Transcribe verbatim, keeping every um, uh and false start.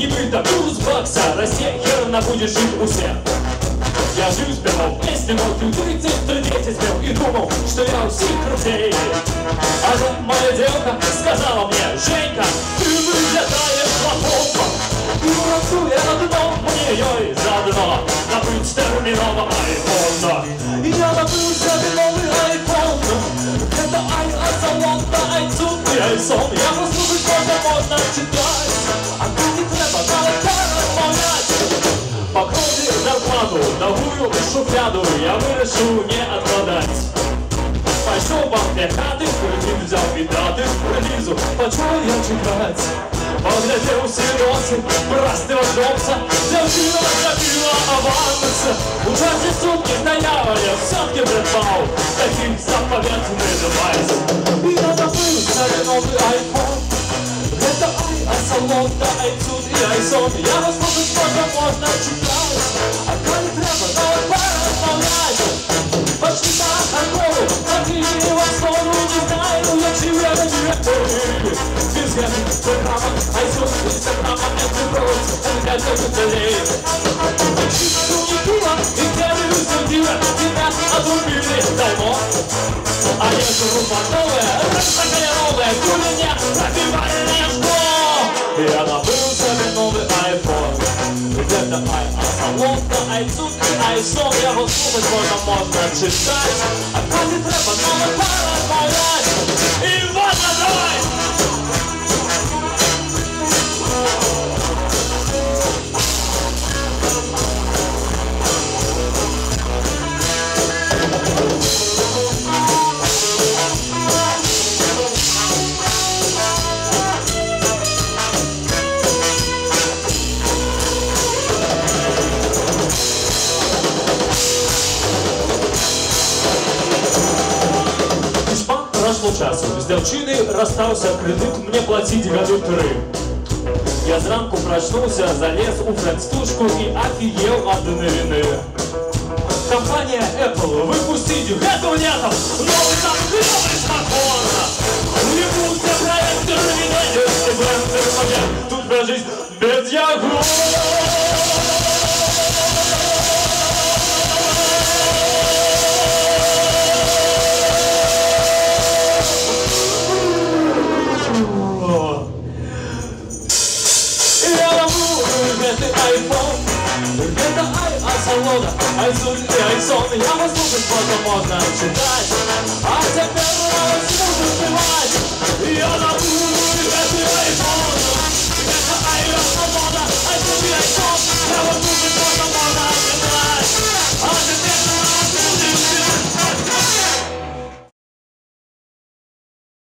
Небыто курс бакса, Россия херно будет жить у всех. Я жил, спевал песни, мог людей тридцать спел и думал, что я у всех крутей. А тут моя девка сказала мне: Женька, ты выглядаешь плохо. И урацу я на дно, мне ее и заодно набыть терминова айфона. И я набыл себе новый айфон. Это ай, асалон, да айцун и айсон. Я прослушать можно, можно читать. А ты не треба, надо переполнять. По крови зарплату, новую шуфляду я вырежу не откладать. Пошел вам две хаты, кредит взял видаты, релизу почему я чекать. Поглядел серьезно, простого Джобса, девчина забила аванс. Ужасный сутки стояла, я все-таки предпал таким заповедный девайс. И я забыл себе новый айфон. Это ай, асалон, да айцун и айсон. Я послушать можно, можно читать. А коли треба, надо переполнять. Почти на такую, закрыли в основу, не знаю, я чего не верю. Без грязных программа, айцун, инстаграма, это брось, это я тоже целею. Чистую не пиво, и керую судила, тебя отрубили давно. А я живу под новое, такая новая, куриня, пробивальная школа. Я набыл себе новый айфон. Это ай, асалон, да айцун и айсон. Я вот слушать можно, можно читать. А коли треба, надо переполнять. И вот давай! Прошло часу, з дівчини розстався, кредит мне платить годутры. Я зранку прочнулся, залез у френдстушку и офигел от новины. Компания Apple выпустит эту летом новый там клевый смартфон. Уебутся проекты, равенные бренды, момент, тут про жизнь без ягод. Это ай, асалона, айцун и айсон. Я послушать можно, можно читать. А теперь